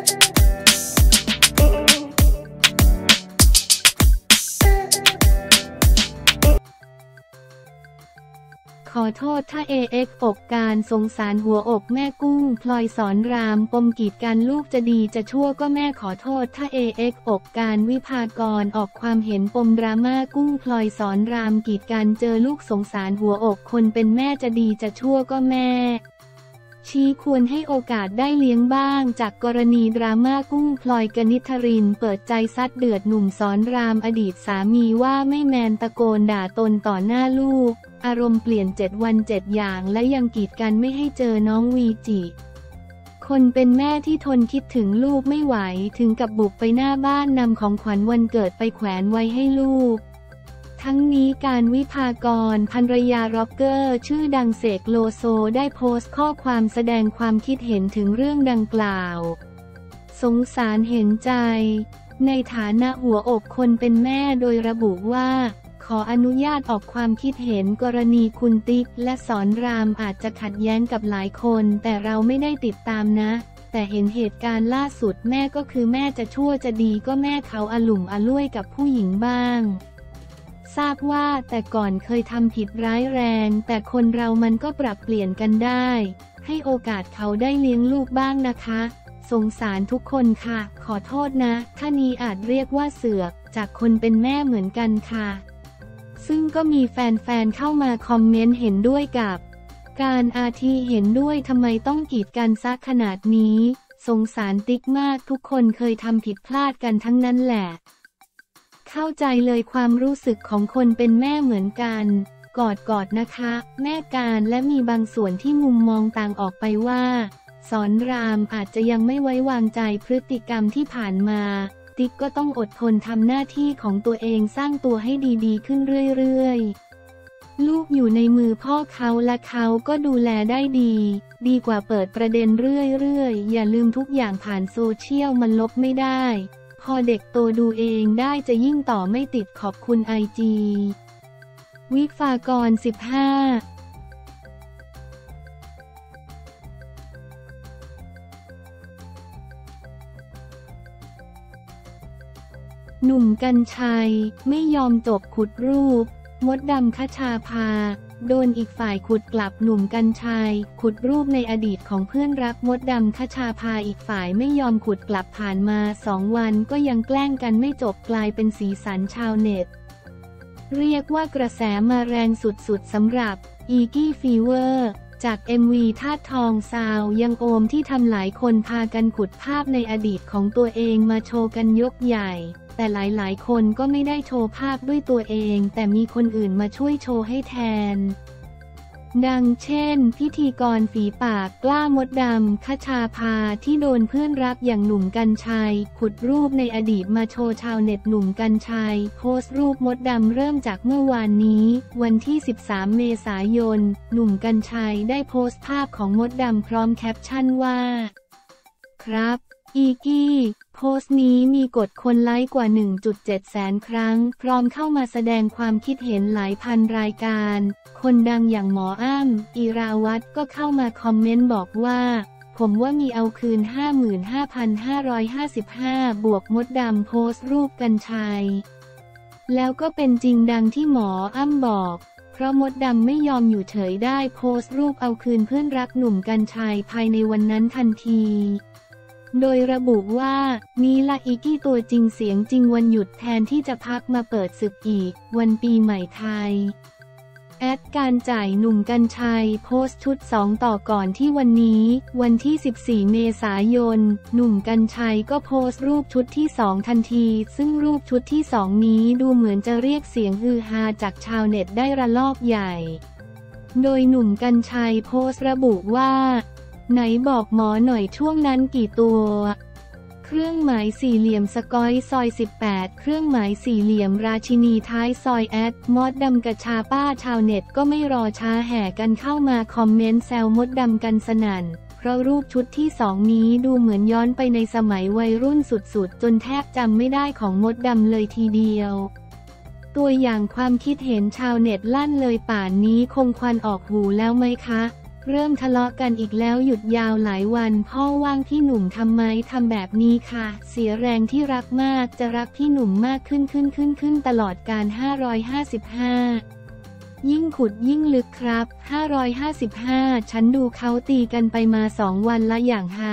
ขอโทษถ้าAXอกการสงสารหัวอกแม่กุ้งพลอยสอนรามปมกีดกันลูกจะดีจะชั่วก็แม่ขอโทษถ้าAXอกการวิภากรออกความเห็นปมดราม่ากุ้งพลอยสอนรามกีดกันเจอลูกสงสารหัวอกคนเป็นแม่จะดีจะชั่วก็แม่ชี้ควรให้โอกาสได้เลี้ยงบ้างจากกรณีดราม่ากุ้งพลอยกนิษฐรินเปิดใจซัดเดือดหนุ่มสอนรามอดีตสามีว่าไม่แมนตะโกนด่าตนต่อหน้าลูกอารมณ์เปลี่ยน7 วัน 7 อย่างและยังกีดกันไม่ให้เจอน้องวีจิคนเป็นแม่ที่ทนคิดถึงลูกไม่ไหวถึงกับบุกไปหน้าบ้านนำของขวัญวันเกิดไปแขวนไว้ให้ลูกทั้งนี้การวิภากรภรรยาร็อกเกอร์ชื่อดังเสกโลโซได้โพสต์ข้อความแสดงความคิดเห็นถึงเรื่องดังกล่าวสงสารเห็นใจในฐานะหัวอกคนเป็นแม่โดยระบุว่าขออนุญาตออกความคิดเห็นกรณีคุณติ๊กและสอนรามอาจจะขัดแย้งกับหลายคนแต่เราไม่ได้ติดตามนะแต่เห็นเหตุการณ์ล่าสุดแม่ก็คือแม่จะชั่วจะดีก็แม่เขาอลุ่มอล่วยกับผู้หญิงบ้างทราบว่าแต่ก่อนเคยทำผิดร้ายแรงแต่คนเรามันก็ปรับเปลี่ยนกันได้ให้โอกาสเขาได้เลี้ยงลูกบ้างนะคะสงสารทุกคนค่ะขอโทษนะถ้านี้อาจเรียกว่าเสือกจากคนเป็นแม่เหมือนกันค่ะซึ่งก็มีแฟนๆเข้ามาคอมเมนต์เห็นด้วยกับการอาทีเห็นด้วยทำไมต้องกีดกันซะขนาดนี้สงสารติ๊กมากทุกคนเคยทำผิดพลาดกันทั้งนั้นแหละเข้าใจเลยความรู้สึกของคนเป็นแม่เหมือนกันกอดนะคะแม่การและมีบางส่วนที่มุมมองต่างออกไปว่าสอนรามอาจจะยังไม่ไว้วางใจพฤติกรรมที่ผ่านมาติ๊กก็ต้องอดทนทำหน้าที่ของตัวเองสร้างตัวให้ดีๆขึ้นเรื่อยๆลูกอยู่ในมือพ่อเขาและเขาก็ดูแลได้ดีกว่าเปิดประเด็นเรื่อยๆอย่าลืมทุกอย่างผ่านโซเชียลมันลบไม่ได้พอเด็กโตดูเองได้จะยิ่งต่อไม่ติดขอบคุณIG วิภากร15หนุ่มกรรชัยไม่ยอมจบขุดรูปมดดำคชาภาโดนอีกฝ่ายขุดกลับหนุ่มกรรชัยขุดรูปในอดีตของเพื่อนรักมดดำคชาภาอีกฝ่ายไม่ยอมขุดกลับผ่านมา2 วันก็ยังแกล้งกันไม่จบกลายเป็นสีสันชาวเน็ตเรียกว่ากระแสมาแรงสุดๆสำหรับอีกี้ฟีเวอร์จาก MV ธาตุทองซาวยังโอมที่ทำหลายคนพากันขุดภาพในอดีตของตัวเองมาโชว์กันยกใหญ่แต่หลายๆคนก็ไม่ได้โชว์ภาพด้วยตัวเองแต่มีคนอื่นมาช่วยโชว์ให้แทนดังเช่นพิธีกรฝีปากกล้ามดดำคชาภาที่โดนเพื่อนรักอย่างหนุ่มกรรชัยขุดรูปในอดีตมาโชว์ชาวเน็ตหนุ่มกรรชัยโพสต์รูปมดดำเริ่มจากเมื่อวานนี้วันที่13 เมษายนหนุ่มกรรชัยได้โพสต์ภาพของมดดำพร้อมแคปชั่นว่าครับอีกี้โพสต์นี้มีกดคนไลค์กว่า 1.7 แสนครั้งพร้อมเข้ามาแสดงความคิดเห็นหลายพันรายการคนดังอย่างหมออ้ำอิราวัตรก็เข้ามาคอมเมนต์บอกว่าผมว่ามีเอาคืน 55,555 บวกมดดำโพสต์รูปกรรชัยแล้วก็เป็นจริงดังที่หมออ้ำบอกเพราะมดดำไม่ยอมอยู่เฉยได้โพสต์รูปเอาคืนเพื่อนรักหนุ่มกรรชัยภายในวันนั้นทันทีโดยระบุว่านี่ละอีกี้ตัวจริงเสียงจริงวันหยุดแทนที่จะพักมาเปิดศึกอีกวันปีใหม่ไทยแอดการจ่ายหนุ่มกรรชัยโพสต์ชุด2ต่อก่อนที่วันนี้วันที่14 เมษายนหนุ่มกรรชัยก็โพสต์รูปชุดที่2ทันทีซึ่งรูปชุดที่2นี้ดูเหมือนจะเรียกเสียงฮือฮาจากชาวเน็ตได้ระลอกใหญ่โดยหนุ่มกรรชัยโพสต์ระบุว่าไหนบอกหมอหน่อยช่วงนั้นกี่ตัวเครื่องหมายสี่เหลี่ยมสกอยซอย18เครื่องหมายสี่เหลี่ยมราชินีท้ายซอยแอดมดดำกระชาป้าชาวเน็ตก็ไม่รอช้าแห่กันเข้ามาคอมเมนต์แซวมดดำกันสนั่นเพราะรูปชุดที่2นี้ดูเหมือนย้อนไปในสมัยวัยรุ่นสุดๆจนแทบจำไม่ได้ของมดดำเลยทีเดียวตัวอย่างความคิดเห็นชาวเน็ตลั่นเลยป่านนี้คงควันออกหูแล้วไหมคะเริ่มทะเลาะกันอีกแล้วหยุดยาวหลายวันพ่อว่างพี่หนุ่มทำไมทำแบบนี้ค่ะเสียแรงที่รักมากจะรักพี่หนุ่มมากขึ้นตลอดการ555ยิ่งขุดยิ่งลึกครับ555ฉันดูเขาตีกันไปมา2 วันละอย่างฮา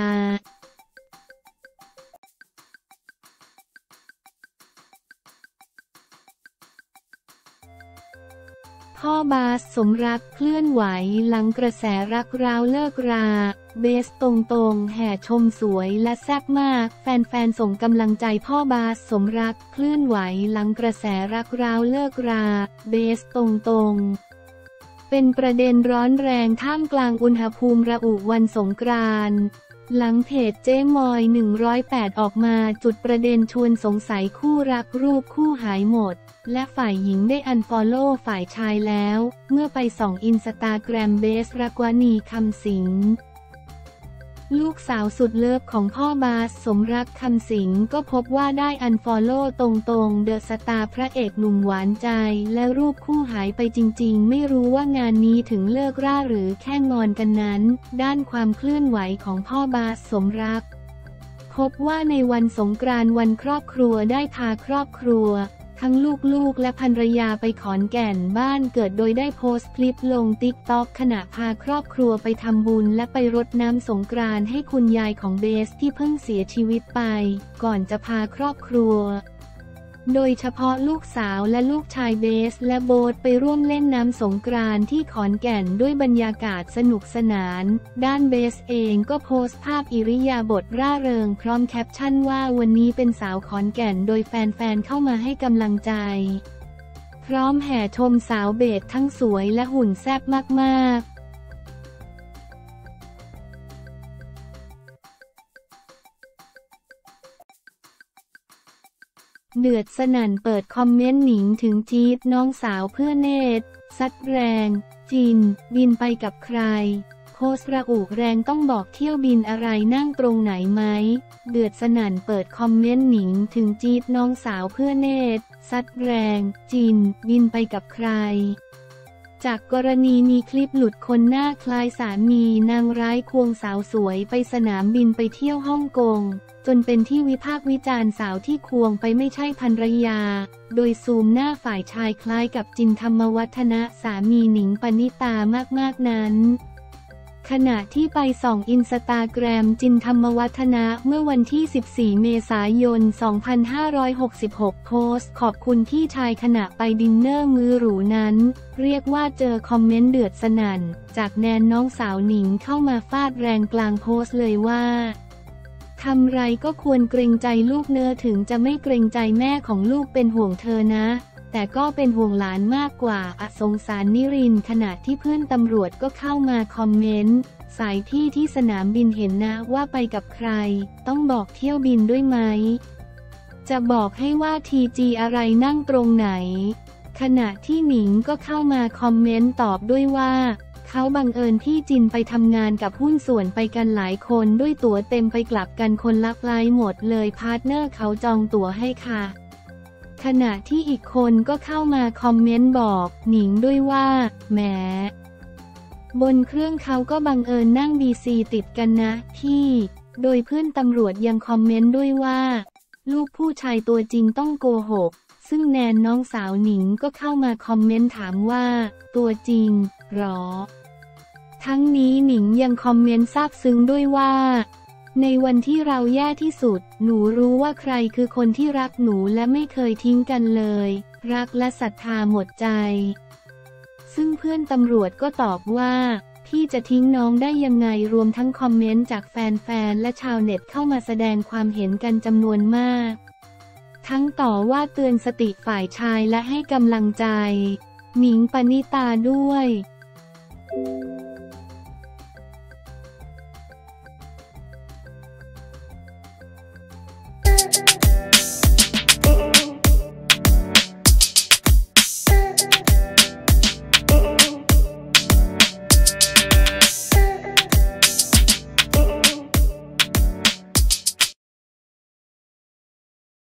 พ่อบาสสมรักเคลื่อนไหวหลังกระแสรักร้าวเลิกราเบสตรงแห่ชมสวยและแซ่บมากแฟนๆส่งกำลังใจพ่อบาสสมรักเคลื่อนไหวหลังกระแสรักร้าวเลิกราเบสตรงเป็นประเด็นร้อนแรงท่ามกลางอุณหภูมิระอุวันสงกรานต์หลังเพจเจ๊มอย108ออกมาจุดประเด็นชวนสงสัยคู่รักรูปคู่หายหมดและฝ่ายหญิงได้อันฟอลโล่ฝ่ายชายแล้วเมื่อไปส่องอินสตาแกรมเบสรักวณีคำสิงลูกสาวสุดเลิฟของพ่อบาสสมรักคำสิงก็พบว่าได้อันฟอลโล่ตรงเดอะสตาร์พระเอกหนุ่มหวานใจและรูปคู่หายไปจริงๆไม่รู้ว่างานนี้ถึงเลิกราหรือแค่งอนกันนั้นด้านความเคลื่อนไหวของพ่อบาสสมรักพบว่าในวันสงกรานต์วันครอบครัวได้พาครอบครัวทั้งลูกๆและภรรยาไปขอนแก่นบ้านเกิดโดยได้โพสต์คลิปลงติ๊กต็อกขณะพาครอบครัวไปทำบุญและไปรดน้ำสงกรานต์ให้คุณยายของเบสที่เพิ่งเสียชีวิตไปก่อนจะพาครอบครัวโดยเฉพาะลูกสาวและลูกชายเบสและโบ๊ทไปร่วมเล่นน้ำสงกรานต์ที่ขอนแก่นด้วยบรรยากาศสนุกสนานด้านเบสเองก็โพสต์ภาพอิริยาบถร่าเริงพร้อมแคปชั่นว่าวันนี้เป็นสาวขอนแก่นโดยแฟนๆเข้ามาให้กำลังใจพร้อมแห่ชมสาวเบสทั้งสวยและหุ่นแซ่บมากๆเดือดสนั่นเปิดคอมเมนต์หนิงถึงจี๊ดน้องสาวเพื่อเนตรซัดแรงจินบินไปกับใครโพสต์ระอุแรงต้องบอกเที่ยวบินอะไรนั่งตรงไหนไหมเดือดสนั่นเปิดคอมเมนต์หนิงถึงจี๊ดน้องสาวเพื่อเนตรซัดแรงจินบินไปกับใครจากกรณีมีคลิปหลุดคนหน้าคล้ายสามีนางร้ายควงสาวสวยไปสนามบินไปเที่ยวฮ่องกงจนเป็นที่วิพากษ์วิจารณ์สาวที่ควงไปไม่ใช่ภรรยาโดยซูมหน้าฝ่ายชายคล้ายกับจินธรรมวัฒนะสามีหนิงปณิตามากๆนั้นขณะที่ไปส่องอินสตาแกรมจินธรรมวัฒนะเมื่อวันที่14เมษายน2566โพสต์ขอบคุณที่ชายขณะไปดินเนอร์มื้อหรูนั้นเรียกว่าเจอคอมเมนต์เดือดสนั่นจากแนนน้องสาวหนิงเข้ามาฟาดแรงกลางโพสต์เลยว่าทำไรก็ควรเกรงใจลูกเนอะถึงจะไม่เกรงใจแม่ของลูกเป็นห่วงเธอนะแต่ก็เป็นห่วงหลานมากกว่าสงสารนิรินทร์ขณะที่เพื่อนตำรวจก็เข้ามาคอมเมนต์สายพี่ที่สนามบินเห็นนะว่าไปกับใครต้องบอกเที่ยวบินด้วยไหมจะบอกให้ว่าทีจีอะไรนั่งตรงไหนขณะที่หนิงก็เข้ามาคอมเมนต์ตอบด้วยว่าเขาบังเอิญพี่จินไปทำงานกับหุ้นส่วนไปกันหลายคนด้วยตั๋วเต็มไปกลับกันคนละไฟลท์หมดเลยพาร์ทเนอร์เขาจองตั๋วให้ค่ะขณะที่อีกคนก็เข้ามาคอมเมนต์บอกหนิงด้วยว่าแหมบนเครื่องเขาก็บังเอิญนั่งBCติดกันนะพี่โดยเพื่อนตำรวจยังคอมเมนต์ด้วยว่าลูกผู้ชายตัวจริงต้องโกหกซึ่งแนนน้องสาวหนิงก็เข้ามาคอมเมนต์ถามว่าตัวจริงหรอทั้งนี้หนิงยังคอมเมนต์ซาบซึ้งด้วยว่าในวันที่เราแย่ที่สุดหนูรู้ว่าใครคือคนที่รักหนูและไม่เคยทิ้งกันเลยรักและศรัทธาหมดใจซึ่งเพื่อนตำรวจก็ตอบว่าพี่จะทิ้งน้องได้ยังไงรวมทั้งคอมเมนต์จากแฟนๆและชาวเน็ตเข้ามาแสดงความเห็นกันจำนวนมากทั้งต่อว่าเตือนสติฝ่ายชายและให้กำลังใจหนิงปณิตาด้วย